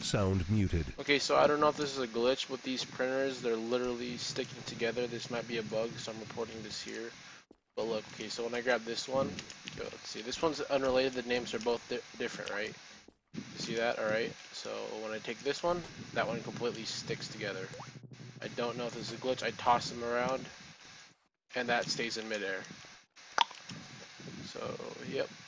Sound muted. Okay, so I don't know if this is a glitch with these printers. They're literally sticking together. This might be a bug, so I'm reporting this here. But look, okay, so when I grab this one, let's see, this one's unrelated. The names are both different, right? You see that? Alright, so when I take this one, that one completely sticks together. I don't know if this is a glitch. I toss them around, and that stays in midair. So, yep.